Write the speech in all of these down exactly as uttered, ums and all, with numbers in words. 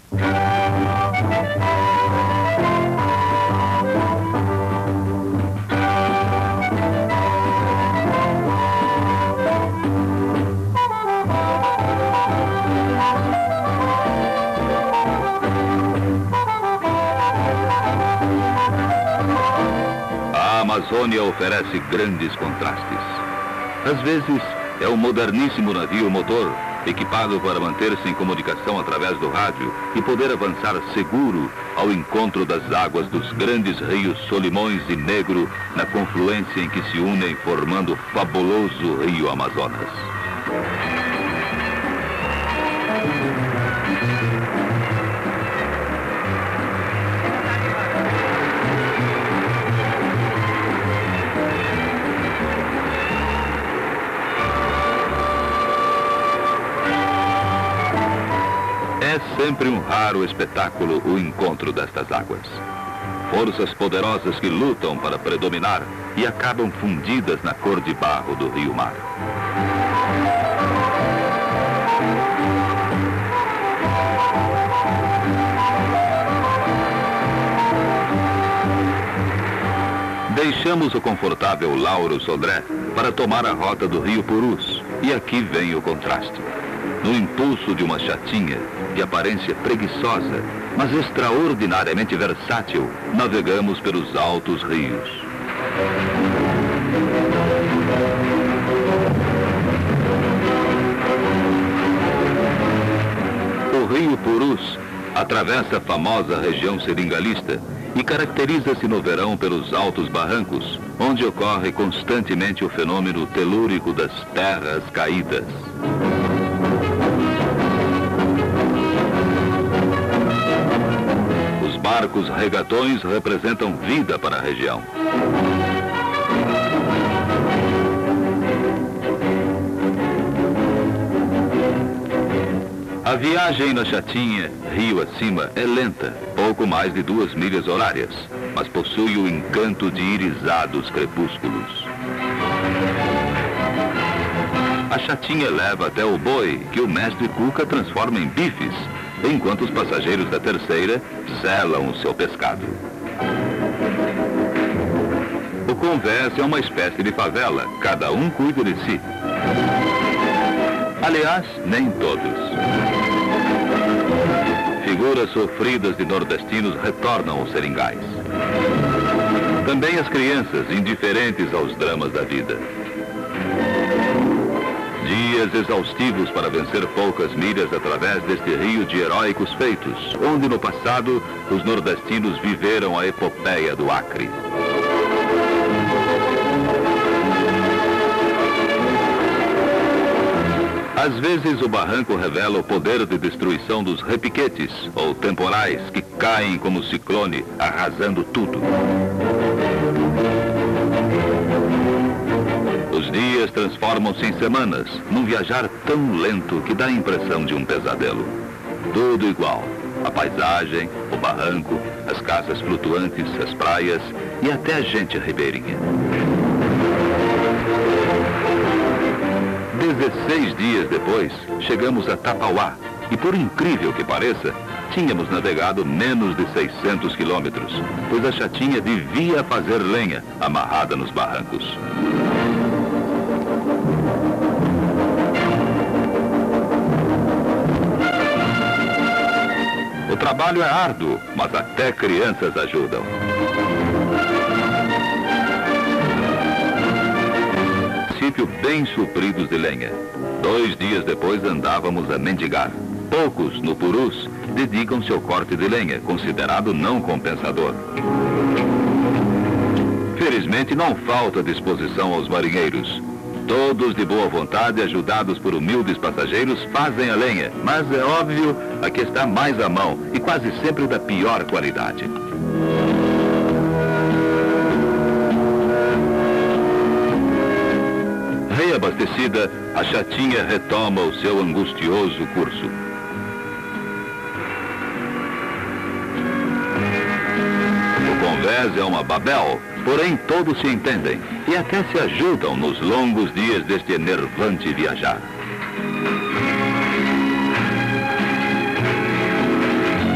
A Amazônia oferece grandes contrastes. Às vezes, é um moderníssimo navio motor, equipado para manter-se em comunicação através do rádio e poder avançar seguro ao encontro das águas dos grandes rios Solimões e Negro, na confluência em que se unem formando o fabuloso rio Amazonas. É sempre um raro espetáculo o encontro destas águas. Forças poderosas que lutam para predominar e acabam fundidas na cor de barro do rio-mar. Deixamos o confortável Lauro Sodré para tomar a rota do rio Purus. E aqui vem o contraste. No impulso de uma chatinha, de aparência preguiçosa, mas extraordinariamente versátil, navegamos pelos altos rios. O rio Purus atravessa a famosa região seringalista e caracteriza-se no verão pelos altos barrancos, onde ocorre constantemente o fenômeno telúrico das terras caídas. Os barcos regatões representam vida para a região. A viagem na Chatinha, rio acima, é lenta, pouco mais de duas milhas horárias, mas possui o encanto de irisados crepúsculos. A Chatinha leva até o boi, que o mestre Cuca transforma em bifes, enquanto os passageiros da terceira selam o seu pescado. O convés é uma espécie de favela, cada um cuida de si. Aliás, nem todos. Figuras sofridas de nordestinos retornam aos seringais. Também as crianças, indiferentes aos dramas da vida. Dias exaustivos para vencer poucas milhas através deste rio de heróicos feitos, onde no passado os nordestinos viveram a epopeia do Acre. Às vezes o barranco revela o poder de destruição dos repiquetes, ou temporais, que caem como ciclone, arrasando tudo. Os dias transformam-se em semanas, num viajar tão lento que dá a impressão de um pesadelo. Tudo igual. A paisagem, o barranco, as casas flutuantes, as praias e até a gente ribeirinha. dezesseis dias depois, chegamos a Tapauá e, por incrível que pareça, tínhamos navegado menos de seiscentos quilômetros, pois a Chatinha devia fazer lenha amarrada nos barrancos. O trabalho é árduo, mas até crianças ajudam. Bem supridos de lenha. Dois dias depois andávamos a mendigar. Poucos, no Purus, dedicam-se ao corte de lenha, considerado não compensador. Felizmente não falta disposição aos marinheiros. Todos de boa vontade, ajudados por humildes passageiros, fazem a lenha, mas é óbvio, a que está mais à mão e quase sempre da pior qualidade. Reabastecida, a Chatinha retoma o seu angustioso curso. O convés é uma Babel, porém todos se entendem e até se ajudam nos longos dias deste enervante viajar.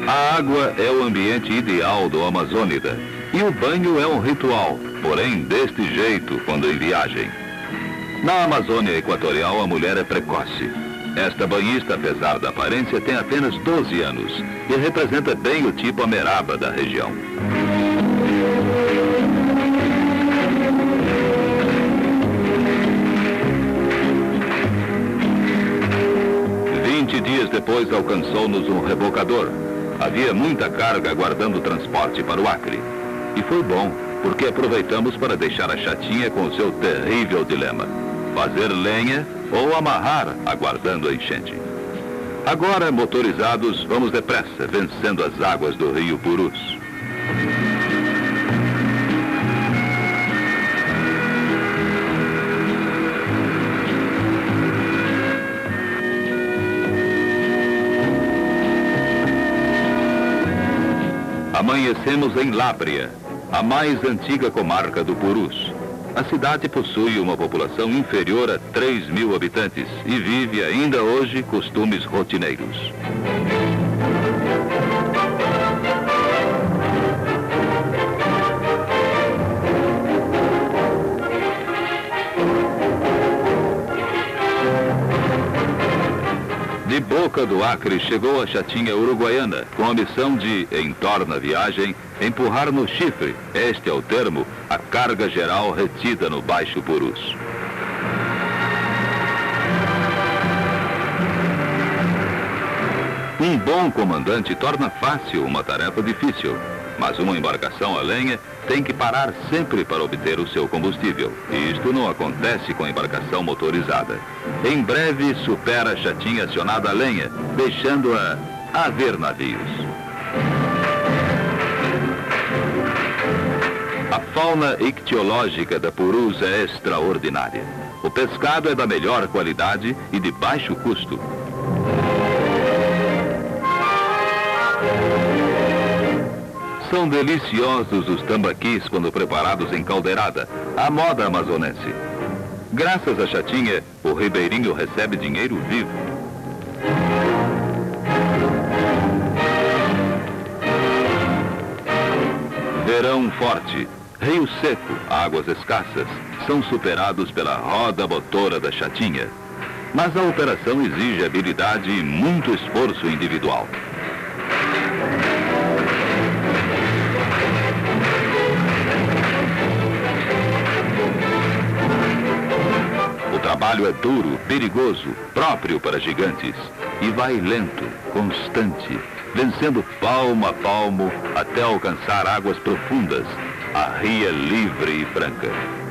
A água é o ambiente ideal do Amazônida e o banho é um ritual, porém deste jeito quando em viagem. Na Amazônia Equatorial, a mulher é precoce. Esta banhista, apesar da aparência, tem apenas doze anos e representa bem o tipo Ameraba da região. Vinte dias depois alcançou-nos um rebocador. Havia muita carga aguardando transporte para o Acre. E foi bom, porque aproveitamos para deixar a chatinha com o seu terrível dilema: fazer lenha ou amarrar, aguardando a enchente. Agora, motorizados, vamos depressa, vencendo as águas do rio Purus. Amanhecemos em Lábrea, a mais antiga comarca do Purus. A cidade possui uma população inferior a três mil habitantes e vive ainda hoje costumes rotineiros. De Boca do Acre chegou a chatinha uruguaiana, com a missão de, em torno da viagem, empurrar no chifre, este é o termo, a carga geral retida no Baixo Purus. Um bom comandante torna fácil uma tarefa difícil, mas uma embarcação a lenha tem que parar sempre para obter o seu combustível. E isto não acontece com a embarcação motorizada. Em breve supera a chatinha acionada a lenha, deixando-a a ver navios. A fauna ictiológica da Purus é extraordinária. O pescado é da melhor qualidade e de baixo custo. São deliciosos os tambaquis quando preparados em caldeirada, à moda amazonense. Graças à chatinha, o ribeirinho recebe dinheiro vivo. Verão forte, rio seco, águas escassas, são superados pela roda motora da chatinha. Mas a operação exige habilidade e muito esforço individual. O trabalho é duro, perigoso, próprio para gigantes. E vai lento, constante, vencendo palmo a palmo até alcançar águas profundas, a ria livre e franca.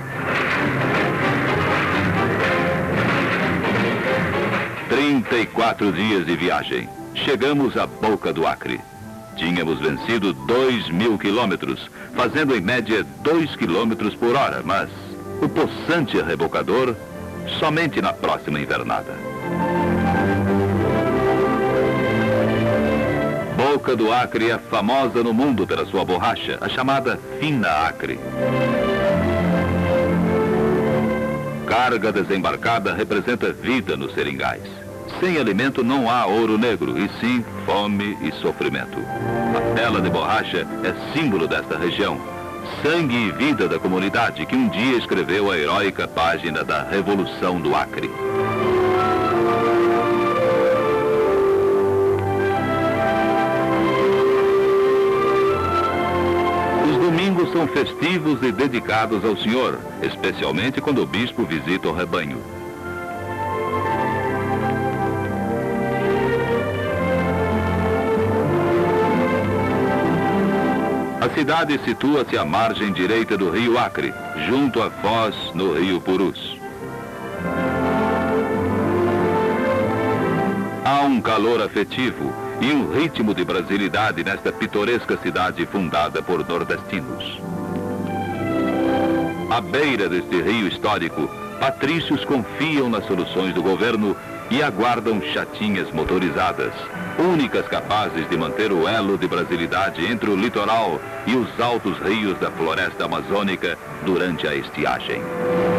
trinta e quatro dias de viagem. Chegamos à Boca do Acre. Tínhamos vencido dois mil quilômetros, fazendo em média dois quilômetros por hora, mas o possante rebocador somente na próxima invernada. Boca do Acre é famosa no mundo pela sua borracha, a chamada fina Acre. Carga desembarcada representa vida nos seringais. Sem alimento não há ouro negro, e sim fome e sofrimento. A tela de borracha é símbolo desta região. Sangue e vida da comunidade que um dia escreveu a heróica página da Revolução do Acre. Os domingos são festivos e dedicados ao Senhor, especialmente quando o bispo visita o rebanho. A cidade situa-se à margem direita do rio Acre, junto à foz no rio Purus. Há um calor afetivo e um ritmo de brasilidade nesta pitoresca cidade fundada por nordestinos. À beira deste rio histórico, patrícios confiam nas soluções do governo e aguardam chatinhas motorizadas, únicas capazes de manter o elo de brasilidade entre o litoral e os altos rios da floresta amazônica durante a estiagem.